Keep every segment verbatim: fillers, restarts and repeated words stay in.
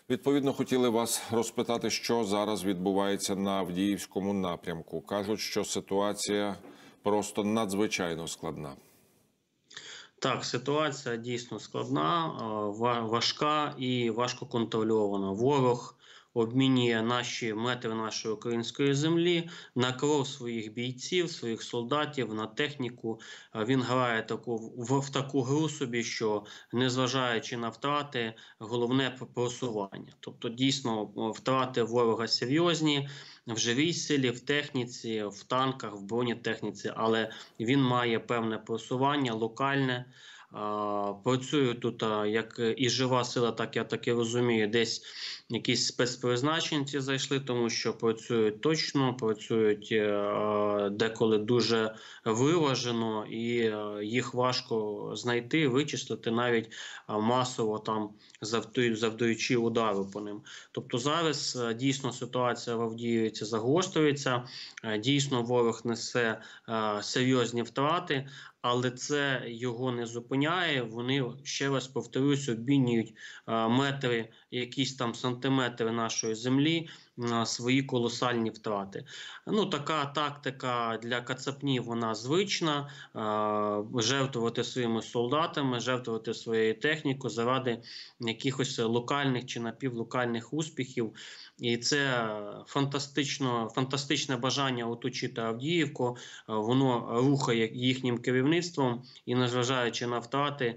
Відповідно, хотіли вас розпитати, що зараз відбувається на Авдіївському напрямку. Кажуть, що ситуація просто надзвичайно складна. Так, ситуація дійсно складна, важка і важко контрольована. Ворог обмінює наші метри нашої української землі на кров своїх бійців, своїх солдатів, на техніку. Він грає таку, в, в таку гру собі, що, незважаючи на втрати, головне просування. Тобто, дійсно, втрати ворога серйозні в живій силі, в техніці, в танках, в бронетехніці, але він має певне просування, локальне. Працюю тут як і жива сила, так я так і розумію, десь якісь спецпризначенці зайшли, тому що працюють точно, працюють деколи дуже виважено, і їх важко знайти, вичислити, навіть масово там завдаючи удару по ним. Тобто зараз дійсно ситуація в Авдіївці загострюється, дійсно ворог несе серйозні втрати, але це його не зупиняє. Вони, ще раз повторюсь, обмінюють метри, якісь там сантиметри нашої землі на свої колосальні втрати. Ну, така тактика для кацапнів, вона звична. Жертвувати своїми солдатами, жертвувати своєю технікою заради якихось локальних чи напівлокальних успіхів. І це фантастично, фантастичне бажання оточити Авдіївку, воно рухає їхнім керівництвом і, незважаючи на втрати,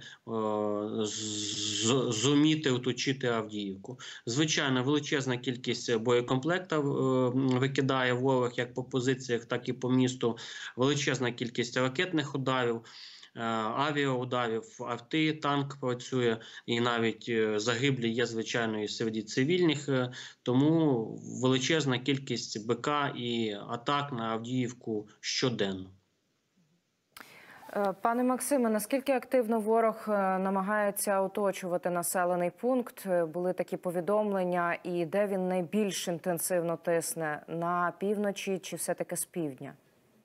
зуміти оточити Авдіївку. Звичайно, величезна кількість боєкомплектів викидає ворог як по позиціях, так і по місту, величезна кількість ракетних ударів, авіаударів, авти, танк працює, і навіть загиблі є, звичайно, і серед цивільних, тому величезна кількість БК і атак на Авдіївку щоденно. Пане Максиме, наскільки активно ворог намагається оточувати населений пункт? Були такі повідомлення, і де він найбільш інтенсивно тисне? На півночі чи все-таки з півдня?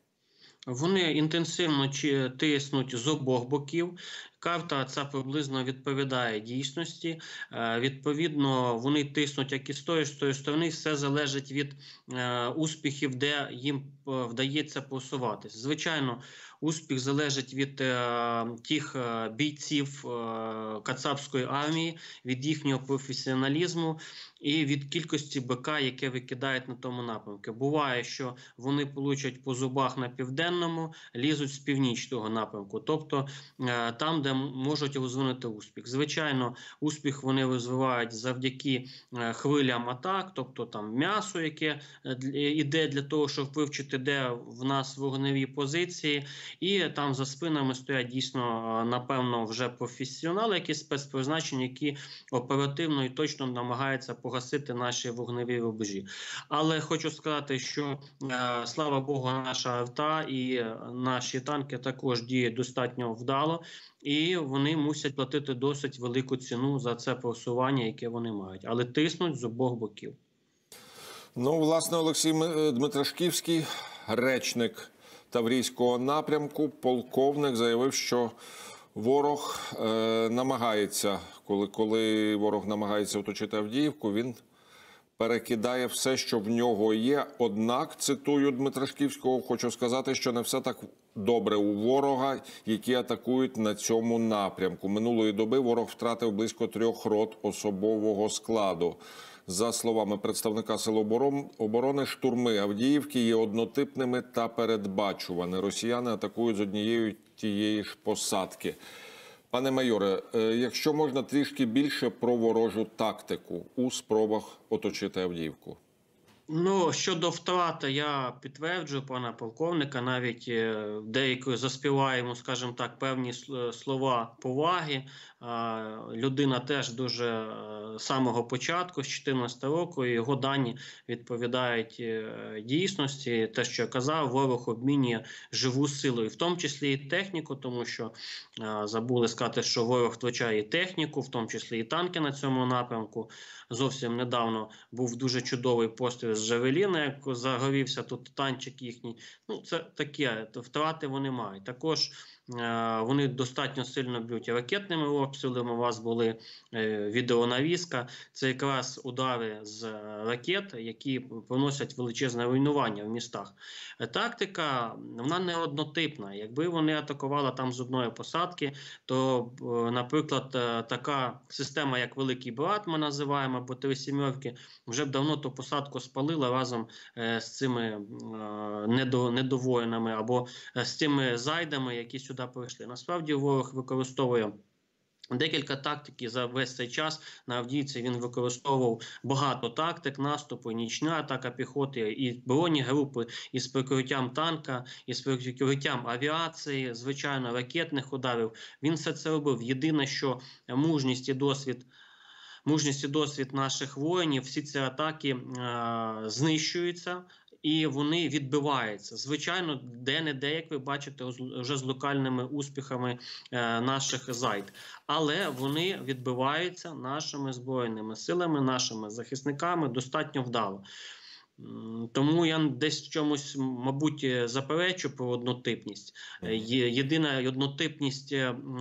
Вони інтенсивно тиснуть з обох боків. Карта ця приблизно відповідає дійсності. Відповідно, вони тиснуть як і з тої, з тої сторони. Все залежить від успіхів, де їм вдається просуватись. Звичайно, успіх залежить від е, тих е, бійців е, кацапської армії, від їхнього професіоналізму і від кількості БК, яке викидають на тому напрямку. Буває, що вони получать по зубах на південному, лізуть з північного напрямку, тобто е, там, де можуть розвинути успіх. Звичайно, успіх вони розвивають завдяки е, хвилям атак, тобто там м'ясо, яке йде для того, щоб вивчити, де в нас вогневі позиції. І там за спинами стоять дійсно, напевно, вже професіонали, якісь спецпризначення, які оперативно і точно намагаються погасити наші вогневі рубежі. Але хочу сказати, що, е, слава Богу, наша арта і наші танки також діють достатньо вдало, і вони мусять платити досить велику ціну за це просування, яке вони мають. Але тиснуть з обох боків. Ну, власне, Олексій Дмитрашківський, речник Таврійського напрямку, полковник, заявив, що ворог е, намагається, коли, коли ворог намагається оточити Авдіївку, він перекидає все, що в нього є. Однак, цитую Дмитрашківського, хочу сказати, що не все так добре у ворога, які атакують на цьому напрямку. Минулої доби ворог втратив близько трьох рот особового складу. За словами представника Сил оборони, штурми Авдіївки є однотипними та передбачувані. Росіяни атакують з однієї тієї ж посадки. Пане майоре, якщо можна трішки більше про ворожу тактику у спробах оточити Авдіївку. Ну, щодо втрати, я підтверджую пана полковника, навіть деякі заспіваємо, скажімо так, певні слова поваги. Людина теж дуже з самого початку, з дві тисячі чотирнадцятого року, його дані відповідають дійсності. Те, що я казав, ворог обмінює живу силу, і в тому числі і техніку, тому що забули сказати, що ворог втрачає і техніку, в тому числі і танки на цьому напрямку. Зовсім недавно був дуже чудовий постріл з Жавеліна, як загорівся тут танчик їхній. Ну, це таке, втрати вони мають. Також вони достатньо сильно б'ють ракетними обстрілами. У вас були відеонавіска. Це якраз удари з ракет, які приносять величезне руйнування в містах. Тактика, вона не однотипна. Якби вони атакували там з одної посадки, то, наприклад, така система, як Великий Брат, ми називаємо, або Три сімерки, вже б давно ту посадку спалила разом з цими недовоїнами або з тими зайдами, які сюди прийшли. Насправді ворог використовує декілька тактик, і за весь цей час на Авдіївці він використовував багато тактик наступу, нічна атака піхоти, і броні групи, і з прикриттям танка, і з прикриттям авіації, звичайно, ракетних ударів. Він все це робив. Єдине, що мужність і досвід Мужність і досвід наших воїнів, всі ці атаки е знищуються і вони відбиваються. Звичайно, де-не-де, як ви бачите, вже з локальними успіхами е наших зайд. Але вони відбиваються нашими Збройними силами, нашими захисниками достатньо вдало. Тому я десь в чомусь, мабуть, заперечу про однотипність. Єдина однотипність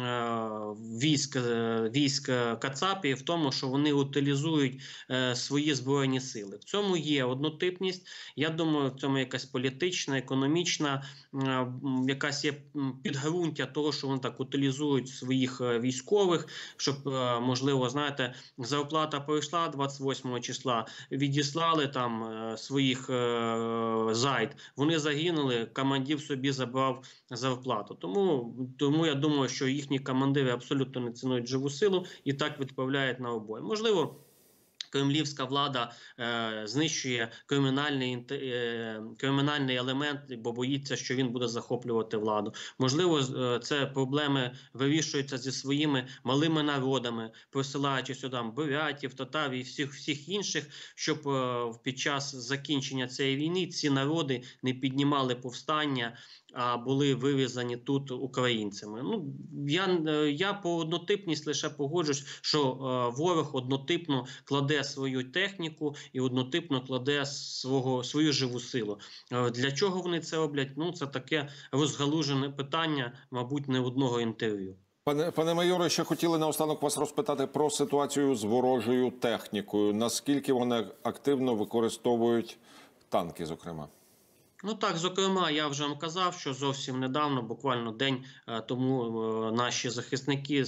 військ, військ Кацапії в тому, що вони утилізують свої збройні сили. В цьому є однотипність. Я думаю, в цьому якась політична, економічна, якась є підґрунтя того, що вони так утилізують своїх військових, щоб, можливо, знаєте, зарплата пройшла двадцять восьмого числа, відіслали там своїх е зайд, вони загинули, командир собі забрав зарплату. Тому, тому я думаю, що їхні командири абсолютно не цінують живу силу і так відправляють на обої. Можливо, кремлівська влада е, знищує кримінальний, е, кримінальний елемент, бо боїться, що він буде захоплювати владу. Можливо, е, це проблеми вирішуються зі своїми малими народами, присилаючи сюди бурятів, татар і всіх, всіх інших, щоб е, під час закінчення цієї війни ці народи не піднімали повстання, а були вивезені тут українцями. Ну, я, я по однотипність лише погоджусь, що е, ворог однотипно кладе свою техніку і однотипно кладе свого, свою живу силу. Е, для чого вони це роблять? Ну, це таке розгалужене питання, мабуть, не одного інтерв'ю. Пане, пане майоре, ще хотіли наостанок вас розпитати про ситуацію з ворожою технікою. Наскільки вони активно використовують танки, зокрема? Ну так, зокрема, я вже вам казав, що зовсім недавно, буквально день тому, наші захисники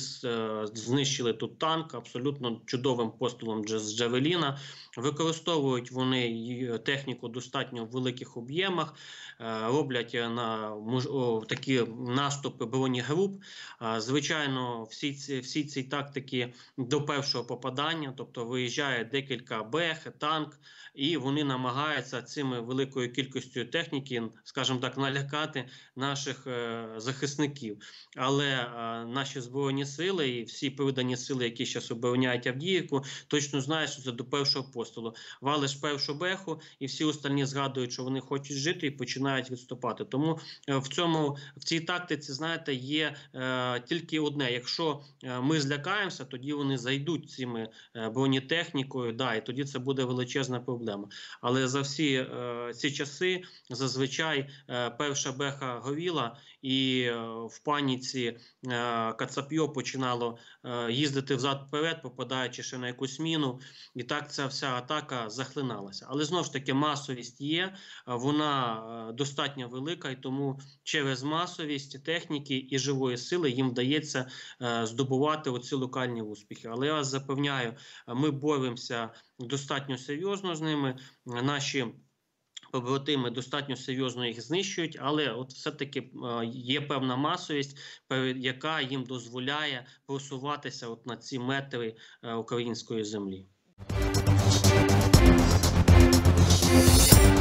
знищили тут танк абсолютно чудовим пострілом з Джавеліна. Використовують вони техніку достатньо в великих об'ємах, роблять на такі наступи бронегруп. Звичайно, всі ці, всі ці тактики до першого попадання, тобто виїжджає декілька бех, танк, і вони намагаються цими великою кількістю техніки, скажімо так, налякати наших е, захисників. Але е, наші Збройні сили і всі передані сили, які зараз обороняють Авдіївку, точно знають, що це до першого пострілу. Валиш першу беху, і всі остальні згадують, що вони хочуть жити, і починають відступати. Тому е, в цьому, в цій тактиці, знаєте, є е, тільки одне. Якщо е, ми злякаємося, тоді вони зайдуть цими е, бронетехнікою, да, і тоді це буде величезна проблема. Але за всі е, ці часи зазвичай е, перша беха горіла, і е, в паніці е, Кацапьо починало е, їздити взад-вперед, попадаючи ще на якусь міну, і так ця вся атака захлиналася. Але знову ж таки масовість є, вона е, достатньо велика, і тому через масовість техніки і живої сили їм вдається е, здобувати оці локальні успіхи. Але я вас запевняю, ми боремося достатньо серйозно з ними, наші побратими достатньо серйозно їх знищують, але от все-таки є певна масовість, яка їм дозволяє просуватися от на ці метри української землі.